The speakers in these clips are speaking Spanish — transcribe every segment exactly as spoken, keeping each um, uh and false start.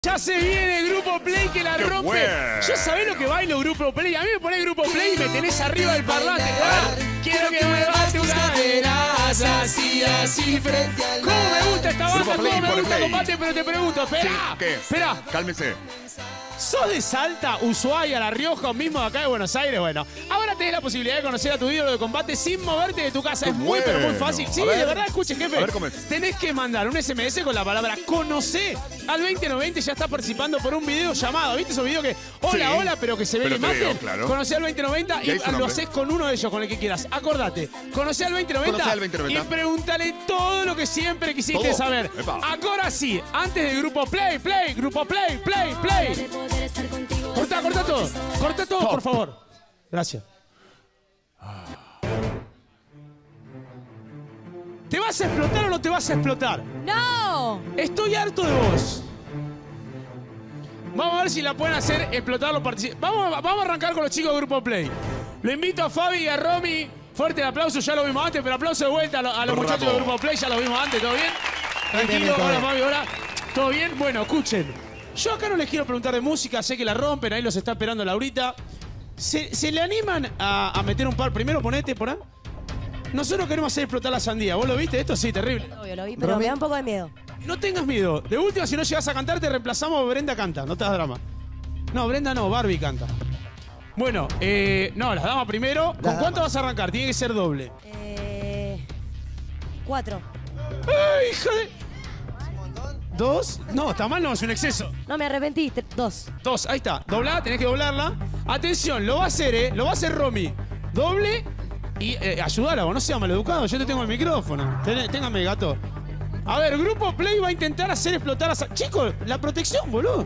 Ya se viene el Grupo Play que la rompe. Bueno. Yo sabés lo que bailo Grupo Play. A mí me pone Grupo Play y me tenés arriba del parlante. Ah, quiero que muevas tus caderas así, así frente al mar. ¿Cómo me gusta esta banda? ¿Cómo me gusta Combate? Pero te pregunto, espera. Sí, ¿qué? Espera. Cálmese. ¿Sos de Salta, Ushuaia, La Rioja o mismo de acá de Buenos Aires? Bueno, ahora tenés la posibilidad de conocer a tu ídolo de Combate sin moverte de tu casa. Es muy, bueno. pero muy fácil. Sí, de verdad, escuchen, jefe. A ver cómo es. Tenés que mandar un S M S con la palabra conocer al veinte noventa. Ya estás participando por un video llamado. ¿Viste esos videos que hola, Sí, hola, pero que se ve la pero te imagen? veo, claro. Conocé al veinte noventa y, ¿Y ahí su lo nombre? haces con uno de ellos, con el que quieras. Acordate, conocé al veinte noventa, Conocé al veinte noventa. y pregúntale todo lo que siempre quisiste ¿Todo? saber. Epa. Ahora sí, antes del Grupo Play, Play, Grupo Play, Play, Play. Corta, corta todo. Corta todo, por favor. Gracias. ¿Te vas a explotar o no te vas a explotar? ¡No! Estoy harto de vos. Vamos a ver si la pueden hacer explotar los participantes. Vamos, a- vamos a arrancar con los chicos de Grupo Play. Lo invito a Fabi y a Romy. Fuerte el aplauso, ya lo vimos antes, pero aplauso de vuelta a, lo- a los Bravo. muchachos de Grupo Play. Ya lo vimos antes, ¿todo bien? Tranquilo, hola Fabi, hola. ¿Todo bien? Bueno, escuchen. Yo acá no les quiero preguntar de música, sé que la rompen, ahí los está esperando Laurita. ¿Se, se le animan a, a meter un par? Primero ponete por ahí. Nosotros queremos hacer explotar la sandía. ¿Vos lo viste esto? Sí, terrible. Obvio, lo vi, pero me da un poco de miedo. No tengas miedo. De última, si no llegas a cantar, te reemplazamos. Brenda canta. No te das drama. No, Brenda no. Barbie canta. Bueno, eh, no, las damas primero. ¿Con cuánto vas a arrancar? Tiene que ser doble. Eh, cuatro. ¡Ay, hija de...! ¿Dos? No, está mal, no, es un exceso. No, me arrepentí. Tre- Dos. Dos, ahí está. Doblá, tenés que doblarla. Atención, lo va a hacer, ¿eh? Lo va a hacer Romy. Doble y eh, ayudala, vos no seas maleducado. Yo te tengo el micrófono. Ten- téngame, gato. A ver, Grupo Play va a intentar hacer explotar a... Sa- Chicos, la protección, boludo.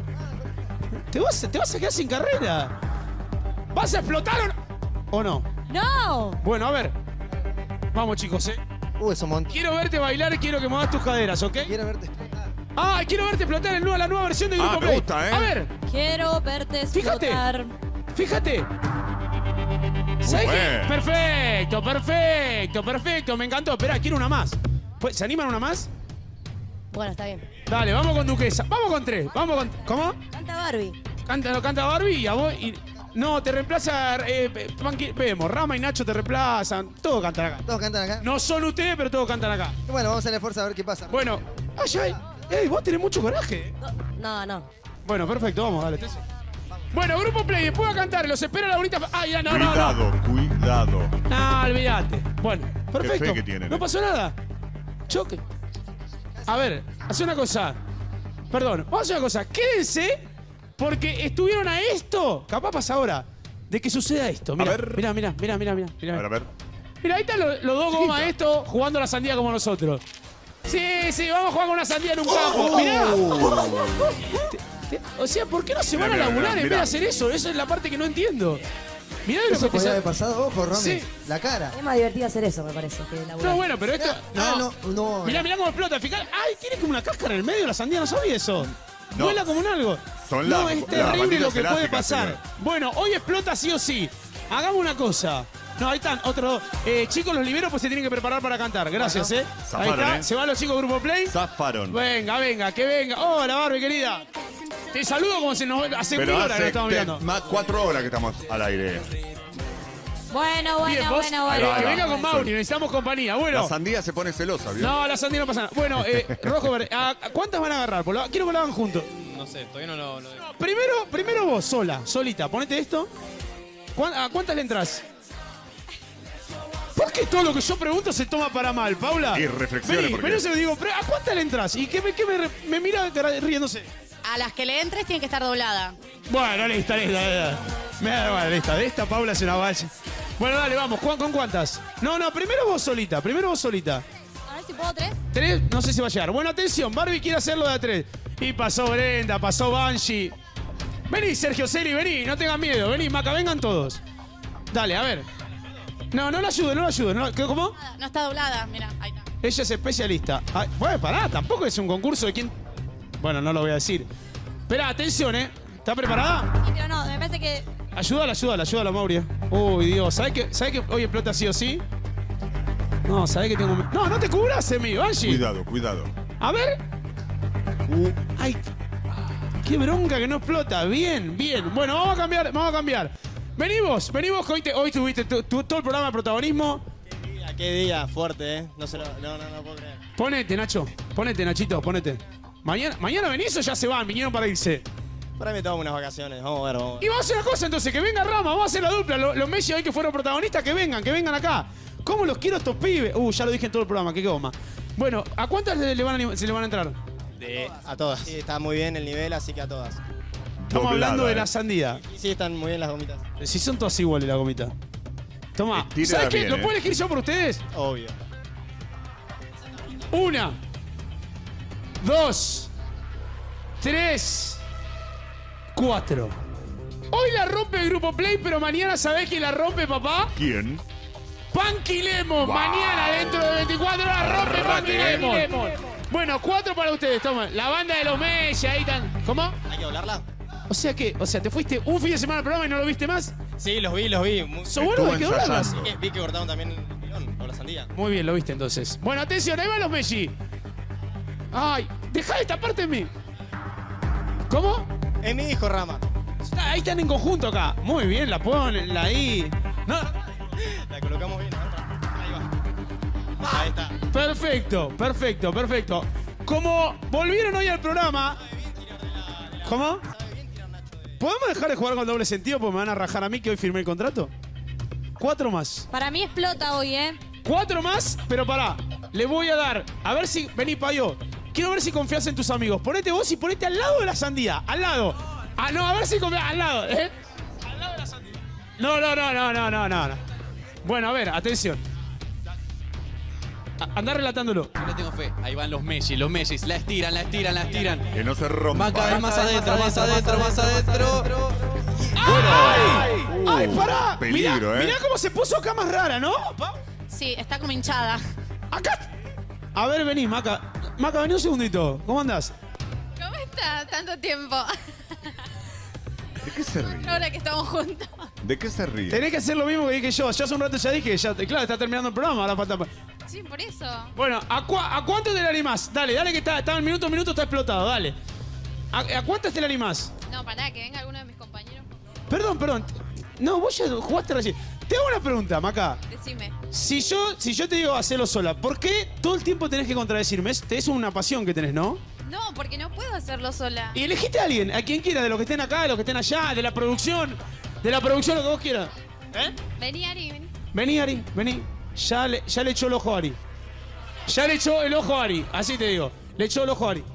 Te vas, te vas a quedar sin carrera. ¿Vas a explotar o no? ¿O no? ¡No! Bueno, a ver. Vamos, chicos, ¿eh? Uh, es un montón. Quiero verte bailar y quiero que muevas tus caderas, ¿ok? Quiero verte explotar. Ah, quiero verte explotar el nuevo- la nueva versión de Grupo Ah, me Play. gusta, ¿eh? A ver, Quiero verte Fíjate. explotar. fíjate. ¿Sabes qué? bueno. Perfecto, perfecto, perfecto. Me encantó. Esperá, quiero una más. Pues, ¿se animan una más? Bueno, está bien. Dale, vamos con Duquesa. Vamos con tres. Vamos con... ¿Cómo? Canta Barbie. Canta, canta Barbie y a vos... y- No, te reemplaza... Eh, Panqui- vemos, Rama y Nacho te reemplazan. Todos cantan acá. Todos cantan acá. No son ustedes, pero todos cantan acá. Bueno, vamos a hacer esfuerzo a ver qué pasa. Bueno. Ay, ay. Ey, vos tenés mucho coraje. No, no. Bueno, perfecto. Vamos, dale. Tese. Bueno, Grupo Play, después va a cantar. Los espero ahorita. Ay, ya, no, no, no. Cuidado, cuidado. No, olvídate. Bueno, perfecto. fe que tienen, No eh. pasó nada. Choque. A ver, hace una cosa. Perdón, vamos a hacer una cosa. Quédense porque estuvieron a esto. Capaz pasa ahora. De que suceda esto. Mira, ver. mira, mira, mira, mira, mira. A ver, a ver. Mira, ahí están los, los dos gomas estos jugando a la sandía como nosotros. Sí, sí, vamos a jugar con una sandía en un campo. Mirá. Te- te- O sea, ¿por qué no se van Mirá, a mirá, laburar en vez mirá. de hacer eso? Esa es la parte que no entiendo. Mirá de lo Eso que te podría sa- haber pasado, ojo, Romy. Sí. La cara. Es más divertido hacer eso, me parece, que laburar. No, bueno, pero esto... Ah, no, no. Mirá, mirá cómo explota. Fijá. ¡Ay! Tiene como una cáscara en el medio de la sandía. No sabía eso. No. Vuela como un algo. Son no, las- es las terrible banditas lo que puede elásticas, pasar. señor. Bueno, hoy explota sí o sí. Hagamos una cosa. No, ahí están, otros dos. Eh, chicos, los liberos pues se tienen que preparar para cantar. Gracias, ¿eh? Ahí zafaron, está. ¿eh? Se van los chicos Grupo Play. Zafaron. Venga, venga, que venga. Hola, Barbie, querida. Te saludo como se nos hace mil Pero horas que nos hace estamos te- mirando. más cuatro horas que estamos al aire. Bueno, bueno, Bien, vos, bueno, Ahí bueno. va, que ahí venga va. con Mauri, necesitamos compañía. Bueno. La sandía se pone celosa, ¿vio? No, la sandía no pasa nada. Bueno, eh, rojo, verde. ¿A cuántas van a agarrar? Por lo- Quiero que lo hagan juntos. No sé, todavía no lo... lo- No, primero, primero vos, sola, solita. Ponete esto. ¿Cuán- ¿A cuántas le entras? ¿Por qué todo lo que yo pregunto se toma para mal, Paula? Y reflexione, Vení, porque- pero se lo digo, pero ¿a cuántas le entras? ¿Y qué me, qué me, re- me mira riéndose? A las que le entres tiene que estar doblada. Bueno, lista, lista, lista. Me da igual, lista. De esta Paula es una valla. Bueno, dale, vamos. Juan, ¿con cuántas? No, no, primero vos solita, primero vos solita. A ver si puedo tres. Tres, no sé si va a llegar. Bueno, atención, Barbie quiere hacerlo de a tres. Y pasó Brenda, pasó Banshee. Vení, Sergio Celi, vení, no tengan miedo. Vení, Maca, vengan todos. Dale, a ver. No, no la ayude, no la ayude. No, ¿qué- ¿Cómo? Nada, no está doblada. Mira, ahí está. Ella es especialista. Ay, bueno, pará, tampoco es un concurso de quién... Bueno, no lo voy a decir. Esperá, atención, ¿eh? ¿Está preparada? Sí, pero no, me parece que... Ayúdala, ayúdala, ayúdala, Mauri. Uy, Dios. ¿Sabes que, ¿sabe que hoy explota sí o sí? No, ¿sabes que tengo... No, no te cubras, Emi, Banshee. Cuidado, cuidado. A ver. Uh, Ay. Qué bronca que no explota. Bien, bien. Bueno, vamos a cambiar, vamos a cambiar. Venimos, venimos que hoy, te, hoy tuviste tu, tu, todo el programa de protagonismo. Qué día, qué día fuerte, ¿eh? No se lo, no, no, no puedo creer. Ponete, Nacho. Ponete, Nachito, ponete. ¿Mañana, ¿Mañana venís o ya se van? Vinieron para irse. Por ahí me tomo unas vacaciones, vamos a ver, vamos a ver. Y vamos a hacer una cosa entonces, que venga Rama, vamos a hacer la dupla. Los, los Messi hoy que fueron protagonistas, que vengan, que vengan acá. ¿Cómo los quiero estos pibes? Uh, ya lo dije en todo el programa, qué goma. Bueno, ¿a cuántas le van a, se le van a entrar? De, a todas. Sí, está muy bien el nivel, así que a todas. Estamos Doblada, hablando de eh. la sandía. Y sí, están muy bien las gomitas. Si son todas iguales la gomita. Toma. Estírala ¿Sabes qué? bien, ¿Lo eh. puedo elegir yo por ustedes? Obvio. Una. Dos. Tres. Cuatro. Hoy la rompe el Grupo Play, pero mañana ¿sabés quién la rompe, papá? ¿Quién? Punky Lemon. Wow. Mañana, dentro de veinticuatro horas, rompe Punky Arrate, Lemon. Bueno, cuatro para ustedes, toma. La banda de los Messi, ahí están. ¿Cómo? ¿Hay que hablarla? O sea que, o sea, ¿te fuiste un fin de semana al programa y no lo viste más? Sí, los vi, los vi. Muy, ¿Sos bueno? Hay que Estuvo hablarlas. ensayando. vi, vi que cortaron también el pilón, o la sandía. Muy bien, lo viste entonces. Bueno, atención, ahí van los Messi. Ay, dejá esta parte en mí. ¿Cómo? Es mi hijo, Rama. Está- ahí están en conjunto acá. Muy bien, la ponen, la ahí. No, La colocamos bien, otra. Ahí va. Ahí está. perfecto, perfecto, perfecto. Como volvieron hoy al programa. ¿Cómo? ¿Podemos dejar de jugar con doble sentido porque me van a rajar a mí que hoy firmé el contrato? Cuatro más. Para mí explota hoy, ¿eh? Cuatro más, pero pará. Le voy a dar. A ver si. Vení, Payo. Quiero ver si confías en tus amigos. Ponete vos y ponete al lado de la sandía. Al lado. Ah, no, a ver si confías. Al lado, ¿eh? Al lado de la sandía. No, no, no, no, no, no, no. Bueno, a ver, atención. A- Andá relatándolo. Yo le tengo fe. Ahí van los Messi, los Messi. La estiran, la estiran, la estiran. Que no se rompa. Va cada vez más adentro, más adentro, más adentro. ¡Ay! Uh, ¡Ay, pará! peligro, mirá, eh. mirá cómo se puso acá más rara, ¿no? Pa- Sí, está como hinchada. Acá. A ver, vení, Maca. Maca, vení un segundito. ¿Cómo andás? ¿Cómo está? Tanto tiempo. ¿De qué se ríe? Ahora que estamos juntos. ¿De qué se ríe? Tenés que hacer lo mismo que dije yo. Yo hace un rato ya dije, ya, claro, está terminando el programa, ahora falta. Sí, por eso. Bueno, ¿a, cua- a cuánto te la animás? Dale, dale que está, está en minuto a minuto, está explotado, dale. ¿A, a cuántas te la animás? No, pará, que venga alguno de mis compañeros. Perdón, perdón. No, vos ya jugaste recién. Te hago una pregunta, Maca. Decime. Si yo, si yo te digo hacerlo sola, ¿por qué todo el tiempo tenés que contradecirme? Es, es una pasión que tenés, ¿no? No, porque no puedo hacerlo sola. Y elegiste a alguien, a quien quiera, de los que estén acá, de los que estén allá, de la producción, de la producción, lo que vos quieras. ¿Eh? Vení, Ari, vení. Vení, Ari, vení. Ya le, ya le echó el ojo a Ari. Ya le echó el ojo a Ari, así te digo. Le echó el ojo a Ari.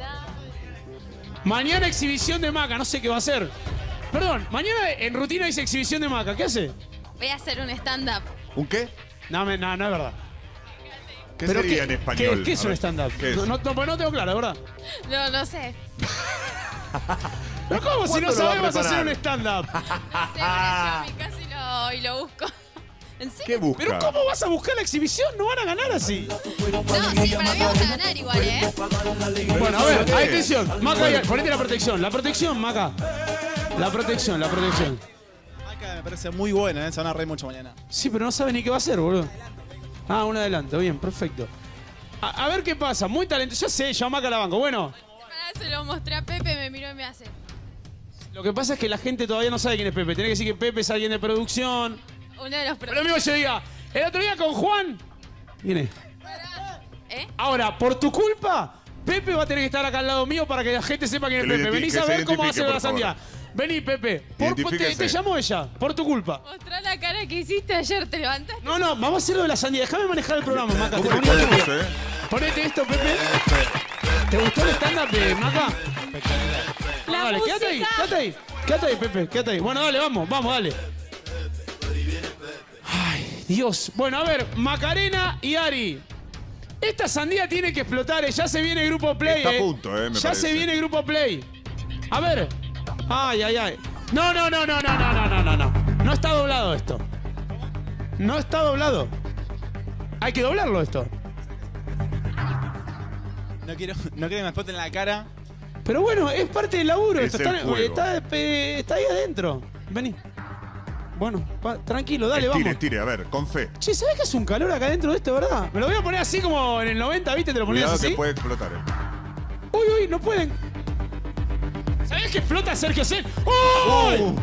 Mañana exhibición de Maca, no sé qué va a hacer. Perdón, mañana en rutina dice exhibición de Maca, ¿qué hace? Voy a hacer un stand-up. ¿Un qué? No, me- no, no es verdad. ¿Qué Pero sería ¿qué- en español? ¿Qué, qué es A un ver, stand-up? ¿qué es? No, no, no, pues no tengo claro, ¿verdad? No, no sé. Pero ¿cómo si no ¿Cuándo lo va a sabemos hacer preparar? un stand-up? No sé, ahora llevo a mi casa y lo, y lo busco. ¿En ¿Qué serio? busca? ¿Pero cómo vas a buscar la exhibición? No van a ganar así. No, sí, para mí vamos a ganar igual, ¿eh? Bueno, a ver, Sí. atención. Maca, ya, ponete la protección. La protección, Maca. La protección, la protección. Maca me parece muy buena, ¿eh? Se van a reír mucho mañana. Sí, pero no sabe ni qué va a hacer, boludo. Ah, un adelanto, bien, perfecto. A, a ver qué pasa, muy talentoso. Ya sé, yo a Maca la banco. Bueno, Ahora se lo mostré a Pepe, me miró y me hace. lo que pasa es que la gente todavía no sabe quién es Pepe. Tiene que decir que Pepe es alguien de producción. Uno de los Pero lo mismo yo diga, el otro día con Juan. Viene. ¿Eh? Ahora, por tu culpa, Pepe va a tener que estar acá al lado mío para que la gente sepa quién es Que le Pepe. identi- Venís que a se ver cómo identifique, hacer la por sandía. Vení, Pepe. Por- te, Identifíquese. te llamó ella, por tu culpa. Mostrá la cara que hiciste ayer, te levantaste. No, no, vamos a hacer lo de la sandía. Déjame manejar el programa, Maca. ¿Cómo Te le ponés- ponemos, eh? Ponete esto, Pepe. ¿Te gustó el stand-up de Maca? La Dale, quédate ahí, música. quédate ahí. Quédate ahí, Pepe, quédate ahí. Bueno, dale, vamos, vamos, dale. Ay, Dios. Bueno, a ver, Macarena y Ari. Esta sandía tiene que explotar, eh. Ya se viene Grupo Play, Está a eh. punto, eh, me Ya parece. se viene Grupo Play. A ver. Ay, ay, ay. No, no, no, no, no, no, no, no, no, no. No está doblado esto. No está doblado. Hay que doblarlo esto. No quiero, no quiero que me exploten la cara. Pero bueno, es parte del laburo Es esto. el Está, juego. está, eh, está ahí adentro. Vení. Bueno, pa- tranquilo, dale, Estire, vamos. estire, a ver, con fe. Che, ¿sabés que hace un calor acá dentro de esto, verdad? Me lo voy a poner así como en el noventa, ¿viste? Te lo ponías Cuidado así. que puede explotar, eh. Uy, uy, no pueden. ¿Sabés que explota Sergio Sen? ¡Oh! Uh.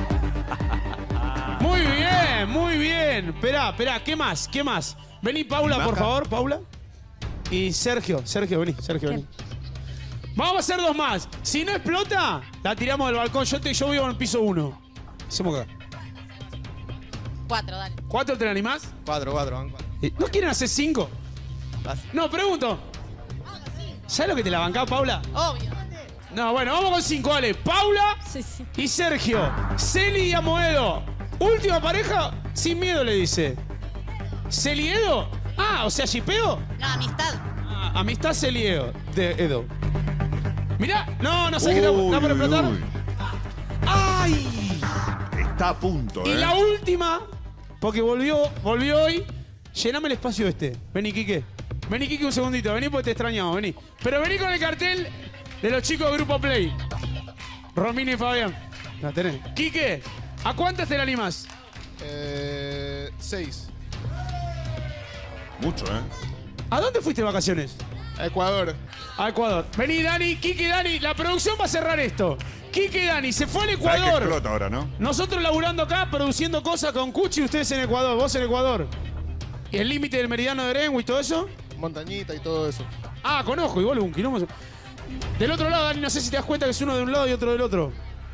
Muy bien, muy bien. Esperá, esperá, ¿qué más? ¿Qué más? Vení, Paula, por favor, Paula. Y Sergio, Sergio, vení, Sergio, vení. Vamos a hacer dos más. Si no explota, la tiramos del balcón. Yo, te, yo vivo en el piso uno. Hacemos acá. Cuatro, dale. ¿Cuatro te la animás? Cuatro, cuatro, van cuatro. ¿No quieren hacer cinco? No, pregunto. ¿Sabes lo que te la bancás, Paula? Obvio. No, bueno, vamos con cinco, dale. Paula Sí, sí. y Sergio. Celi y Amoedo. Última pareja, sin miedo, le dice. ¿Celiedo? Ah, o sea, ¿shipeo? No, amistad. Ah, amistad Celiedo de Edo. Mirá, no, no sé qué está, está por explotar. Uy, ¡Ay! está a punto, Y ¿eh? la última, porque volvió, volvió hoy. Llename el espacio este. Vení, Quique. Vení, Quique, un segundito. Vení porque te extrañamos, vení. Pero vení con el cartel de los chicos de Grupo Play. Romina y Fabián. La tenés. Quique, ¿a cuántas te la animás? Eh, seis. Mucho, ¿eh? ¿A dónde fuiste de vacaciones? Ecuador. A Ecuador. Vení, Dani, Quique y Dani. La producción va a cerrar esto. Quique y Dani se fue al ¿Sabés que Ecuador. explota ahora, no? Nosotros laburando acá, produciendo cosas con Cuchi, ustedes en Ecuador, vos en Ecuador. ¿Y el límite del meridiano de Greenwich y todo eso? Montañita y todo eso. Ah, conozco, igual un quilombo. Del otro lado, Dani, no sé si te das cuenta que es uno de un lado y otro del otro.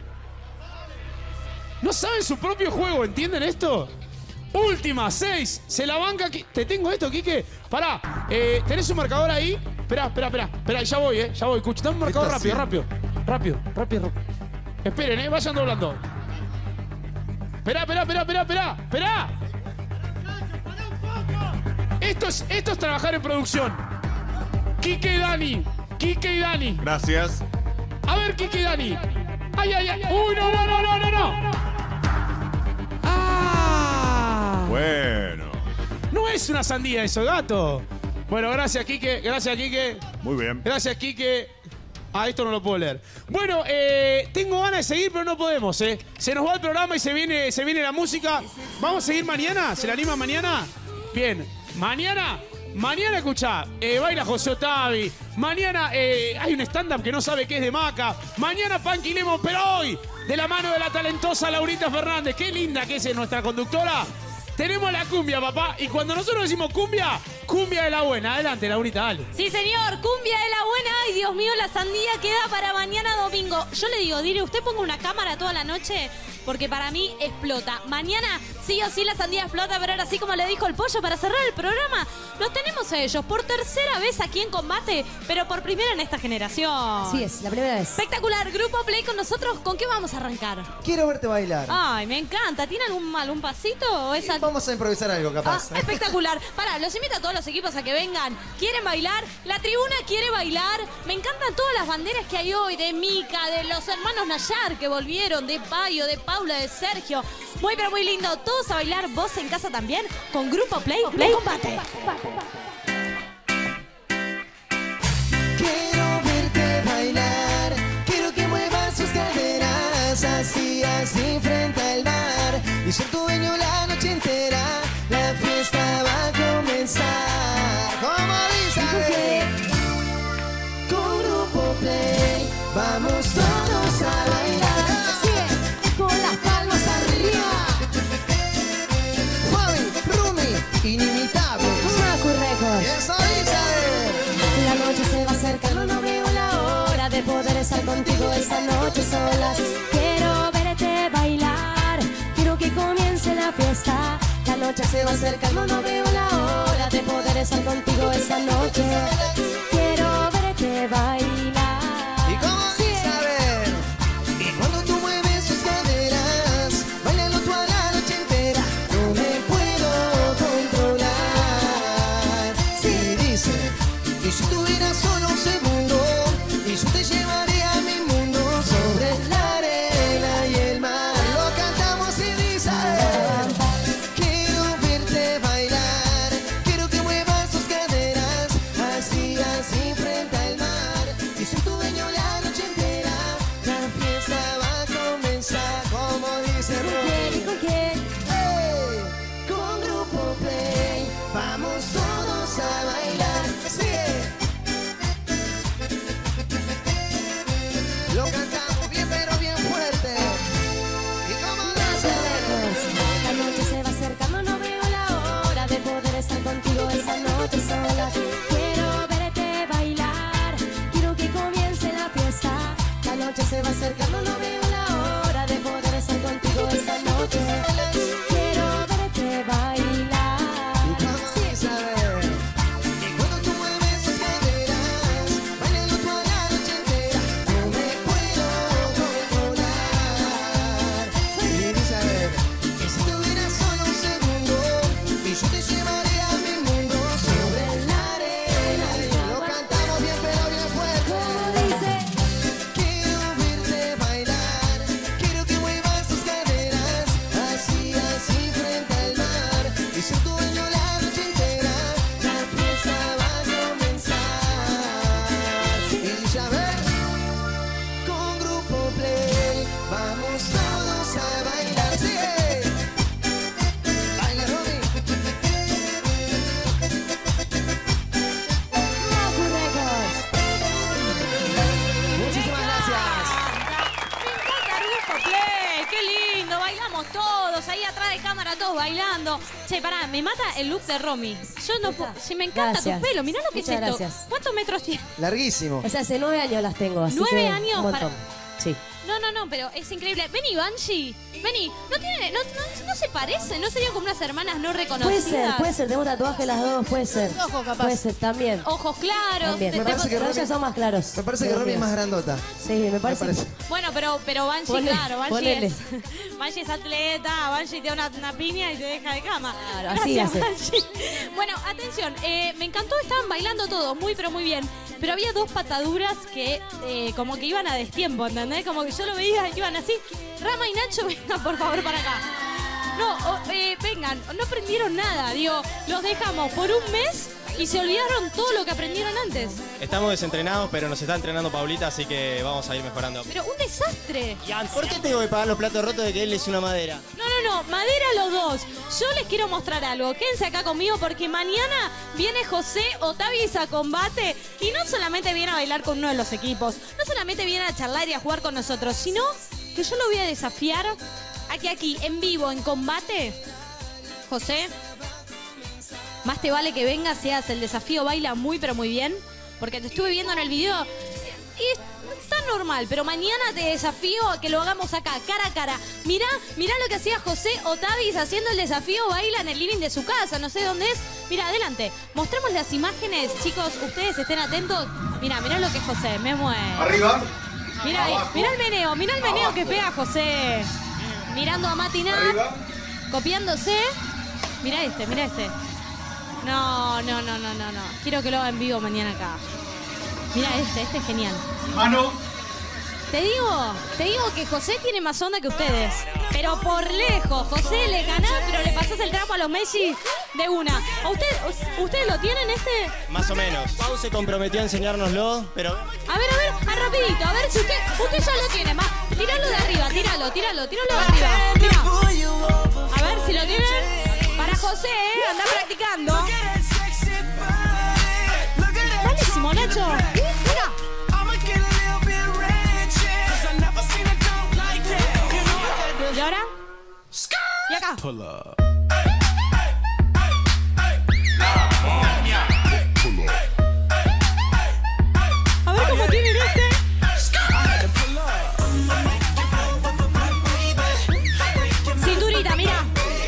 No saben su propio juego, ¿entienden esto? Última, seis. Se la banca. Qui- ¿Te tengo esto, Quique? Pará, eh, ¿tenés un marcador ahí? Esperá, esperá, esperá. Esperá, ya voy, eh. Ya voy, Cuchi. Dame un marcador Está rápido, así. rápido. Rápido, rápido, rápido. Esperen, eh. Vayan doblando. Esperá, esperá, esperá, esperá, esperá. Esperá. Esto es, esto es trabajar en producción. Quique y Dani. Quique y Dani. Gracias. A ver, Quique y Dani. Ay, ay, ay. Uy, no, no, no, no, no, no. Ah. Bueno. No es una sandía eso, gato. Bueno, gracias, Quique. Gracias, Quique. Muy bien. Gracias, Quique. Ah, esto no lo puedo leer. Bueno, eh, tengo ganas de seguir, pero no podemos, ¿eh? Se nos va el programa y se viene, se viene la música. ¿Vamos a seguir mañana? ¿Se la anima mañana? Bien. Mañana, mañana, escuchá, eh, baila José Otavi. Mañana eh, hay un stand-up que no sabe qué es de Maca. Mañana Punky Lemon, pero hoy, de la mano de la talentosa Laurita Fernández. Qué linda que es nuestra conductora. Tenemos la cumbia, papá. Y cuando nosotros decimos cumbia, cumbia de la buena. Adelante, Laurita, dale. Sí, señor, cumbia de la buena. Ay, Dios mío, la sandía queda para mañana domingo. Yo le digo, dile, usted ponga una cámara toda la noche, porque para mí explota. Mañana sí o sí la sandía explota, pero ahora sí, como le dijo el pollo, para cerrar el programa, los tenemos a ellos por tercera vez aquí en Combate, pero por primera en esta generación. Así es, la primera vez. Espectacular, Grupo Play con nosotros. ¿Con qué vamos a arrancar? Quiero verte bailar. Ay, me encanta. ¿Tiene algún, algún pasito o es al- Vamos a improvisar algo, Ah, capaz. espectacular. Pará, los invito a todos los equipos a que vengan. ¿Quieren bailar? La tribuna quiere bailar. Me encantan todas las banderas que hay hoy, de Mica, de los hermanos Nayar que volvieron, de Payo, de Paula, de Sergio. Muy, pero muy lindo. Todos a bailar, vos en casa también, con Grupo Play, Play Combate. Quiero verte bailar, quiero que muevas sus caderas, así, así frente al mar, y ser tu dueño la noche entera, la fiesta va a comenzar. Como dice, con Grupo Play, vamos todos a bailar, sigue, con las palmas arriba. Fabi, Rumi, inimitable. Macu Records. Eso dice. La noche se va acercando, no veo la hora de poder estar contigo esta noche solas. Quiero verte bailar, quiero que comience la fiesta. La noche se va acercando, no veo la hora de poder estar contigo esta noche. Quiero verte bailar. ¿Y cómo dice? A ver. Y cuando tú mueves sus caderas, bailalo toda la noche entera, no me puedo controlar. Sí, dice. Y si tuvieras solo un segundo, y yo te llevaría a mi mundo, sobre la arena y el mar. Lo cantamos y dice. Quiero verte bailar, quiero que muevas tus caderas, así, así. noche se va acercando, no veo la hora de poder estar contigo esta noche. Quiero verte bailar. Sí, saber. Y cuando tú mueves tus caderas, bailando toda la noche entera, no me puedo controlar. Y saber que si tuvieras solo un segundo, y yo te llevaré a mi mundo sobre la arena. Lo cantamos bien, pero bien fuerte. Dice, Quiero verte bailar, quiero que muevas tus caderas, así, así frente al mar, y ser tu dueño la noche entera, la fiesta va a comenzar. Y ya ves, con Grupo Play, vamos todos a bailar, sigue. Baila, Romy. Macu Records. Muchísimas gracias. Me encanta Grupo Play, qué lindo, bailamos todos, ahí atrás de cámara todos bailando. Che, pará, me mata el look de Romy. Yo no puedo, si me encanta Gracias. tu pelo, mirá lo que Muchas es esto. gracias. ¿Cuántos metros tiene? Larguísimo. O sea, hace nueve años las tengo, así ¿Nueve que años un montón. para- Sí. No, no, no, pero es increíble. Vení, Banshee, vení. No tiene, no, no, no se parecen, no serían como unas hermanas no Puede reconocidas. ser, puede ser, tengo tatuaje las dos, puede ser. Ojo, capaz. Puede ser, también. Ojos claros. También. te- Me parece te- que Pero Romy- ellas son más claros. Me parece que Romy es más grandota. Sí, me parece. parece. Bueno, pero, pero Banshee, Ponele, claro, Banshee ponele. es, Banshee es atleta, Banshee te da una, una piña y te deja de cama. Claro, así Gracias, hace. Banshee. Bueno, atención, eh, me encantó, estaban bailando todos, muy pero muy bien. Pero había dos pataduras que eh, como que iban a destiempo, ¿entendés? Como que yo lo veía, iban así. Rama y Nacho, vengan por favor para acá. No, o- eh, vengan, no aprendieron nada, digo, los dejamos por un mes y se olvidaron todo lo que aprendieron antes. Estamos desentrenados, pero nos está entrenando Paulita, así que vamos a ir mejorando. Pero un desastre. Ian, ¿por qué tengo que pagar los platos rotos de que él es una madera? No, no, no, madera los dos. Yo les quiero mostrar algo. Quédense acá conmigo porque mañana viene José Otavis a combate y no solamente viene a bailar con uno de los equipos, no solamente viene a charlar y a jugar con nosotros, sino que yo lo voy a desafiar a que aquí, en vivo, en combate, José, más te vale que vengas, seas el desafío, baila muy pero muy bien, porque te estuve viendo en el video y está normal, pero mañana te desafío a que lo hagamos acá, cara a cara. Mirá, mirá lo que hacía José Otavis haciendo el desafío, baila en el living de su casa, no sé dónde es. Mira, adelante, mostremos las imágenes, chicos, ustedes estén atentos. Mirá, mirá lo que es José, me mueve. Arriba. Mirá ahí, mirá el meneo, mirá el meneo que pega José. Mirando a Matina, Arriba. copiándose. Mirá este, mirá este. No, no, no, no, no, no. Quiero que lo haga en vivo mañana acá. Mirá este, este es genial. Mano. Te digo, te digo que José tiene más onda que ustedes. Pero por lejos, José le ganás, pero le pasás el trapo a los Messi de una. ¿A usted, ¿Ustedes lo tienen este? Más o menos. Pau se comprometió a enseñárnoslo, pero... A ver, a ver, ah, rapidito, a ver si usted, usted ya lo tiene, más. Tíralo de arriba, tíralo, tíralo, tíralo de arriba. Mirá. A ver si lo tienen. Para José, ¿eh? Anda practicando. Buenísimo, Nacho. Mira. ¿Y ahora? ¿Y acá? A ver cómo tienen este. Cinturita, mira.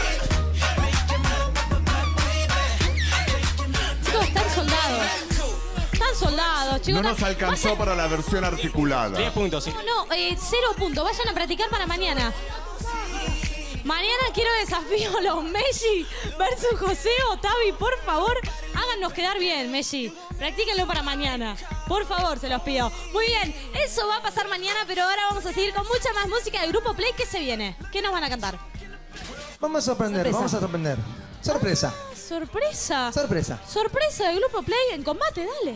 Chicos, están soldados. Están soldados, chicos. No nos están- alcanzó vayan- para la versión articulada. diez puntos, sí. No, no, eh, cero puntos. Vayan a practicar para mañana. Mañana quiero desafío a los Messi versus José Otavi. Por favor, háganos quedar bien, Messi. Practíquenlo para mañana. Por favor, se los pido. Muy bien, eso va a pasar mañana, pero ahora vamos a seguir con mucha más música de Grupo Play. ¿Qué se viene? ¿Qué nos van a cantar? Vamos a sorprender, Sorpresa. vamos a sorprender. Sorpresa, Sorpresa. sorpresa. Sorpresa de Grupo Play en combate, dale.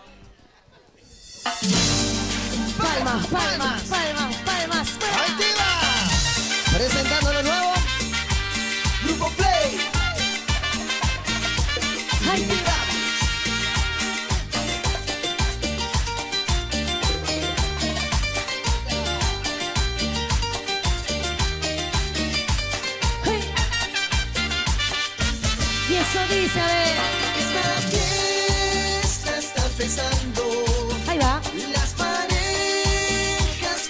Palmas, palmas, palmas, palmas. ¡Ahí te va! Presentando lo nuevo, Grupo Play. Ay, y eso dice, a ver. Esta fiesta está empezando. Ahí va. Las parejas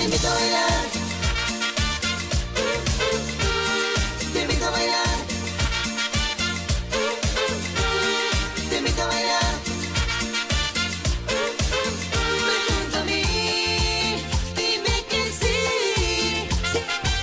invito a bailar. Te invito a bailar. Te invito a bailar. Ven junto a mí, dime que sí. Sí.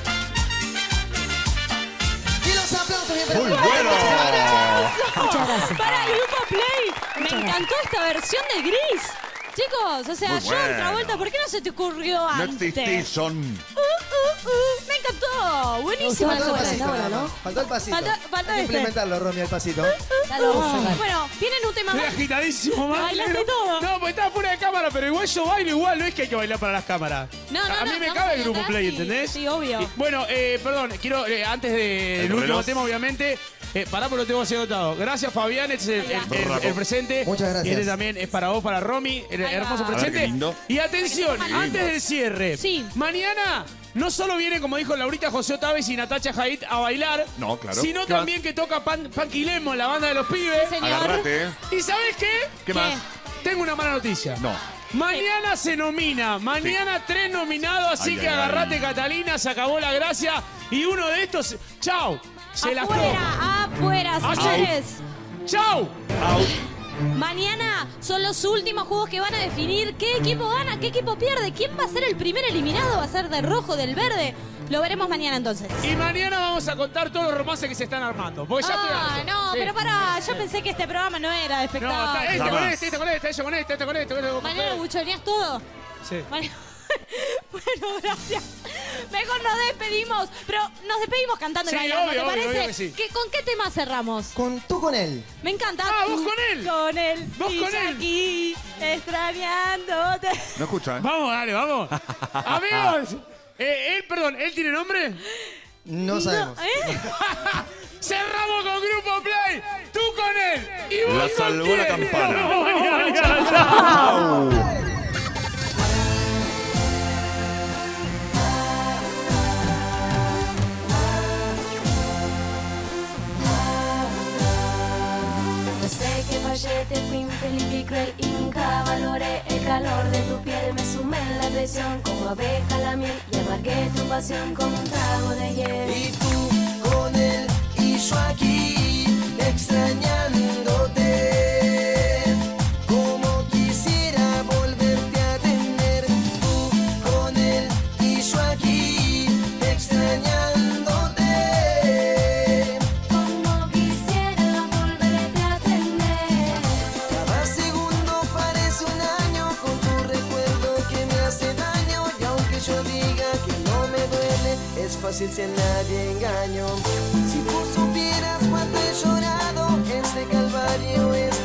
Y los aplausos bien Muy bueno. Muchas gracias. Para el grupo Play. Me Muchas encantó esta versión de Gris. Chicos, o sea, Muy John bueno. Travolta, ¿por qué no se te ocurrió No antes? existí, son. Uh, uh, uh, me encantó. Buenísima Me esa gustó versión. el pasito, Ahora, nada ¿no? más. Faltó el pasito. Falta- falta Hay que este. implementarlo, Romy, el pasito. Ya lo vamos a sacar. Bueno, tienen un tema Estoy más. agitadísimo, man. Bailaste todo. No, porque estaba fuera de cámara, pero igual yo bailo igual, no es que hay que bailar para las cámaras. No, no, a mí no, me estamos cabe el grupo atrás Play, y- ¿entendés? sí, obvio. Y, bueno, eh, perdón, quiero, eh, antes del último reloj. tema, obviamente, eh, pará porque lo tengo así anotado. Gracias, Fabián, este es el, el- el- el presente. Muchas gracias. Y este también es para vos, para Romy, el Ahí hermoso va. A ver, presente. qué lindo. Y atención, Qué antes del cierre. Sí. Mañana no solo viene, como dijo Laurita José Otaves y Natacha Haidt, a bailar, No, claro. sino ¿Qué más? también que toca Pan, Punky Lemon, la banda de los pibes. Señor. Agárrate, ¿eh? ¿Y sabes qué? ¿Qué más? Tengo una mala noticia. No. Mañana se nomina. Mañana tres nominados, así Ay, que ay, agarrate, ay. Catalina, se acabó la gracia. Y uno de estos, chau, se las tomo. Afuera, afuera, Así. señores. Chau. Mañana son los últimos juegos que van a definir qué equipo gana, qué equipo pierde, quién va a ser el primer eliminado, va a ser del rojo, del verde. Lo veremos mañana entonces. Y mañana vamos a contar todos los romances que se están armando. Porque ya estoy Ah, harto. no, Sí. pero pará, yo pensé que este programa no era de No, espectáculo. está este con Jamás. este, este con este, este con este, este con este. este con Mañana este. buchoneás todo. Sí. Mañana- Bueno, gracias. Mejor nos despedimos, pero nos despedimos cantando Sí, y bailando, obvio, ¿te obvio, parece? obvio que sí. ¿Qué- ¿Con qué tema cerramos? Con tú con él. Me encanta. Ah, vos Tú con él. Con él. Vos y con yo él. aquí, extrañándote. No escucha, ¿eh? Vamos, dale, vamos. Amigos, eh, él, perdón, ¿él tiene nombre? No sabemos. ¿Eh? Cerramos con Grupo Play. Tú con él. Y vos La con salvó quién. la campana. No, mañana, chao, chao. Yo sé que fallé, te fui infeliz y cruel y nunca valoré el calor de tu piel. Me sumé en la traición como abeja la miel y amargué tu pasión con un trago de hiel. Y tú con él y yo aquí extrañándote. Como quisiera volverte a tener. Tú con él y yo aquí extrañándote. Como quisiera volverte a tener. Cada segundo parece un año con tu recuerdo que me hace daño. Y aunque yo diga que no me duele, es fácil si a nadie engaño. Si tú supieras cuánto he llorado, este calvario es